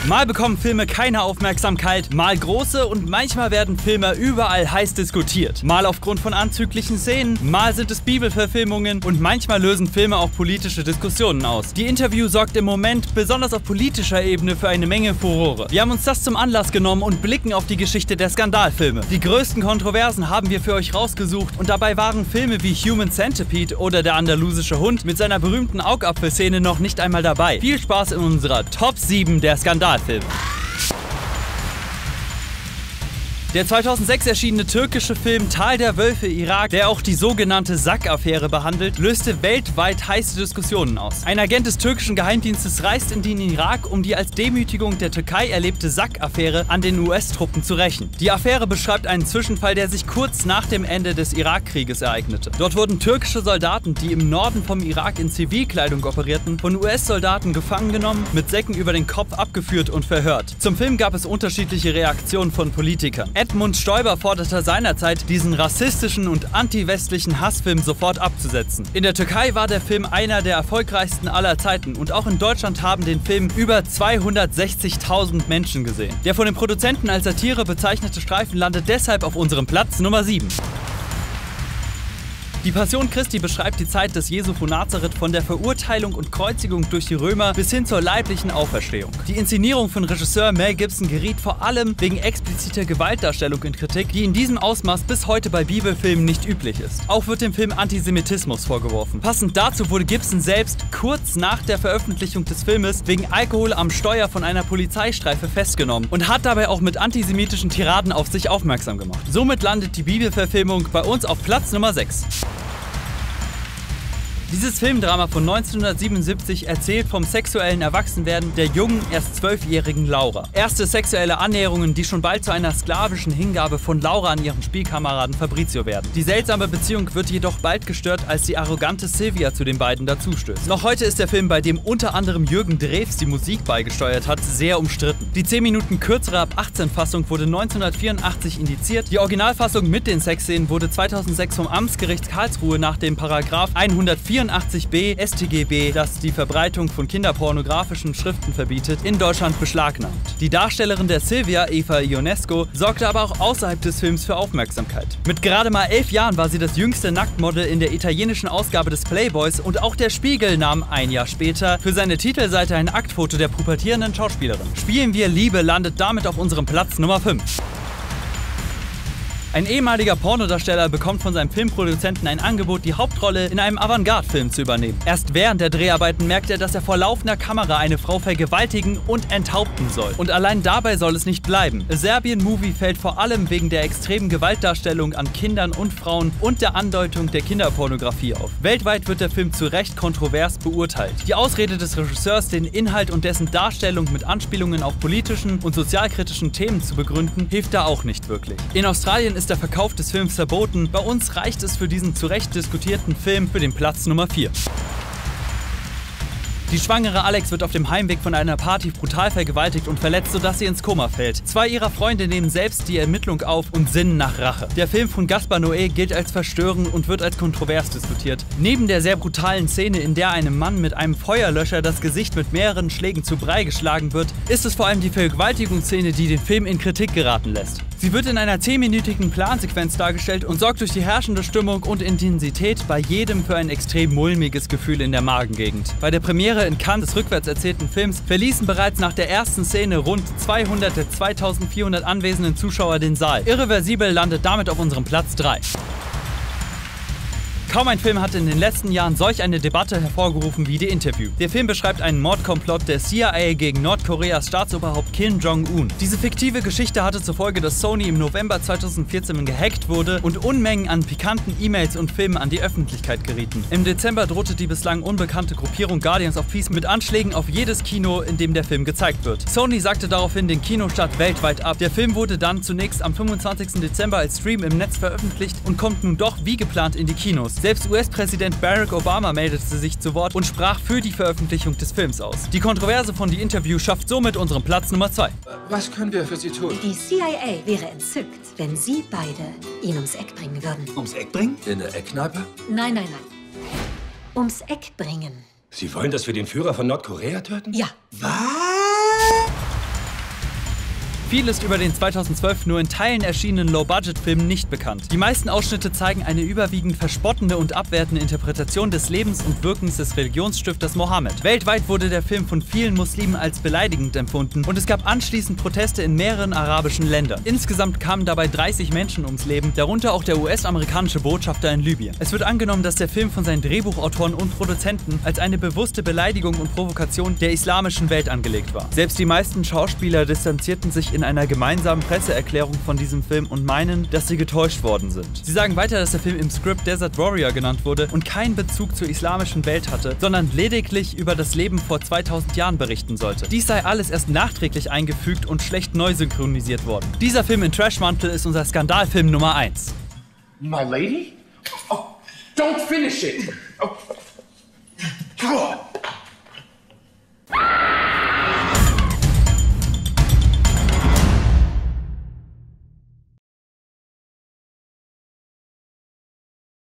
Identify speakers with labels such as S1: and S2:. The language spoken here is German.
S1: Mal bekommen Filme keine Aufmerksamkeit, mal große und manchmal werden Filme überall heiß diskutiert. Mal aufgrund von anzüglichen Szenen, mal sind es Bibelverfilmungen und manchmal lösen Filme auch politische Diskussionen aus. Die Interview sorgt im Moment besonders auf politischer Ebene für eine Menge Furore. Wir haben uns das zum Anlass genommen und blicken auf die Geschichte der Skandalfilme. Die größten Kontroversen haben wir für euch rausgesucht und dabei waren Filme wie Human Centipede oder Der andalusische Hund mit seiner berühmten Augapfelszene noch nicht einmal dabei. Viel Spaß in unserer Top 7 der Skandalfilme. Der 2006 erschienene türkische Film Tal der Wölfe Irak, der auch die sogenannte Sack-Affäre behandelt, löste weltweit heiße Diskussionen aus. Ein Agent des türkischen Geheimdienstes reist in den Irak, um die als Demütigung der Türkei erlebte Sack-Affäre an den US-Truppen zu rächen. Die Affäre beschreibt einen Zwischenfall, der sich kurz nach dem Ende des Irakkrieges ereignete. Dort wurden türkische Soldaten, die im Norden vom Irak in Zivilkleidung operierten, von US-Soldaten gefangen genommen, mit Säcken über den Kopf abgeführt und verhört. Zum Film gab es unterschiedliche Reaktionen von Politikern. Edmund Stoiber forderte seinerzeit, diesen rassistischen und anti-westlichen Hassfilm sofort abzusetzen. In der Türkei war der Film einer der erfolgreichsten aller Zeiten und auch in Deutschland haben den Film über 260.000 Menschen gesehen. Der von den Produzenten als Satire bezeichnete Streifen landet deshalb auf unserem Platz Nummer 7. Die Passion Christi beschreibt die Zeit des Jesu von Nazareth von der Verurteilung und Kreuzigung durch die Römer bis hin zur leiblichen Auferstehung. Die Inszenierung von Regisseur Mel Gibson geriet vor allem wegen expliziter Gewaltdarstellung in Kritik, die in diesem Ausmaß bis heute bei Bibelfilmen nicht üblich ist. Auch wird dem Film Antisemitismus vorgeworfen. Passend dazu wurde Gibson selbst kurz nach der Veröffentlichung des Filmes wegen Alkohol am Steuer von einer Polizeistreife festgenommen und hat dabei auch mit antisemitischen Tiraden auf sich aufmerksam gemacht. Somit landet die Bibelverfilmung bei uns auf Platz Nummer 6. Dieses Filmdrama von 1977 erzählt vom sexuellen Erwachsenwerden der jungen, erst 12-jährigen Laura. Erste sexuelle Annäherungen, die schon bald zu einer sklavischen Hingabe von Laura an ihren Spielkameraden Fabrizio werden. Die seltsame Beziehung wird jedoch bald gestört, als die arrogante Sylvia zu den beiden dazustößt. Noch heute ist der Film, bei dem unter anderem Jürgen Drews die Musik beigesteuert hat, sehr umstritten. Die 10 Minuten kürzere Ab-18-Fassung wurde 1984 indiziert. Die Originalfassung mit den Sexszenen wurde 2006 vom Amtsgericht Karlsruhe nach dem Paragraph 184b StGB, das die Verbreitung von kinderpornografischen Schriften verbietet, in Deutschland beschlagnahmt. Die Darstellerin der Sylvia, Eva Ionesco, sorgte aber auch außerhalb des Films für Aufmerksamkeit. Mit gerade mal 11 Jahren war sie das jüngste Nacktmodel in der italienischen Ausgabe des Playboys und auch der Spiegel nahm ein Jahr später für seine Titelseite ein Aktfoto der pubertierenden Schauspielerin. Spielen wir Liebe landet damit auf unserem Platz Nummer 5. Ein ehemaliger Pornodarsteller bekommt von seinem Filmproduzenten ein Angebot, die Hauptrolle in einem Avantgarde-Film zu übernehmen. Erst während der Dreharbeiten merkt er, dass er vor laufender Kamera eine Frau vergewaltigen und enthaupten soll. Und allein dabei soll es nicht bleiben. A Serbian Movie fällt vor allem wegen der extremen Gewaltdarstellung an Kindern und Frauen und der Andeutung der Kinderpornografie auf. Weltweit wird der Film zu Recht kontrovers beurteilt. Die Ausrede des Regisseurs, den Inhalt und dessen Darstellung mit Anspielungen auf politischen und sozialkritischen Themen zu begründen, hilft da auch nicht wirklich. In Australien ist der Verkauf des Films verboten. Bei uns reicht es für diesen zu Recht diskutierten Film für den Platz Nummer 4. Die schwangere Alex wird auf dem Heimweg von einer Party brutal vergewaltigt und verletzt, sodass sie ins Koma fällt. Zwei ihrer Freunde nehmen selbst die Ermittlung auf und sinnen nach Rache. Der Film von Gaspar Noé gilt als verstörend und wird als kontrovers diskutiert. Neben der sehr brutalen Szene, in der einem Mann mit einem Feuerlöscher das Gesicht mit mehreren Schlägen zu Brei geschlagen wird, ist es vor allem die Vergewaltigungsszene, die den Film in Kritik geraten lässt. Sie wird in einer 10-minütigen Plansequenz dargestellt und sorgt durch die herrschende Stimmung und Intensität bei jedem für ein extrem mulmiges Gefühl in der Magengegend. Bei der Premiere in Cannes des rückwärts erzählten Films verließen bereits nach der ersten Szene rund 200 der 2400 anwesenden Zuschauer den Saal. Irreversibel landet damit auf unserem Platz 3. Kaum ein Film hat in den letzten Jahren solch eine Debatte hervorgerufen wie The Interview. Der Film beschreibt einen Mordkomplott der CIA gegen Nordkoreas Staatsoberhaupt Kim Jong-un. Diese fiktive Geschichte hatte zur Folge, dass Sony im November 2014 gehackt wurde und Unmengen an pikanten E-Mails und Filmen an die Öffentlichkeit gerieten. Im Dezember drohte die bislang unbekannte Gruppierung Guardians of Peace mit Anschlägen auf jedes Kino, in dem der Film gezeigt wird. Sony sagte daraufhin den Kinostart weltweit ab. Der Film wurde dann zunächst am 25. Dezember als Stream im Netz veröffentlicht und kommt nun doch wie geplant in die Kinos. Selbst US-Präsident Barack Obama meldete sich zu Wort und sprach für die Veröffentlichung des Films aus. Die Kontroverse von The Interview schafft somit unseren Platz Nummer 2.
S2: Was können wir für Sie tun?
S3: Die CIA wäre entzückt, wenn Sie beide ihn ums Eck bringen würden.
S2: Ums Eck bringen? In der Eckkneipe?
S3: Nein, nein, nein. Ums Eck bringen.
S2: Sie wollen, dass wir den Führer von Nordkorea töten?
S3: Ja.
S2: Was?
S1: Viel ist über den 2012 nur in Teilen erschienenen Low-Budget-Film nicht bekannt. Die meisten Ausschnitte zeigen eine überwiegend verspottende und abwertende Interpretation des Lebens und Wirkens des Religionsstifters Mohammed. Weltweit wurde der Film von vielen Muslimen als beleidigend empfunden und es gab anschließend Proteste in mehreren arabischen Ländern. Insgesamt kamen dabei 30 Menschen ums Leben, darunter auch der US-amerikanische Botschafter in Libyen. Es wird angenommen, dass der Film von seinen Drehbuchautoren und Produzenten als eine bewusste Beleidigung und Provokation der islamischen Welt angelegt war. Selbst die meisten Schauspieler distanzierten sich in einer gemeinsamen Presseerklärung von diesem Film und meinen, dass sie getäuscht worden sind. Sie sagen weiter, dass der Film im Skript Desert Warrior genannt wurde und keinen Bezug zur islamischen Welt hatte, sondern lediglich über das Leben vor 2000 Jahren berichten sollte. Dies sei alles erst nachträglich eingefügt und schlecht neu synchronisiert worden. Dieser Film in Trashmantel ist unser Skandalfilm Nummer 1.
S4: My lady? Oh, don't finish it! Oh.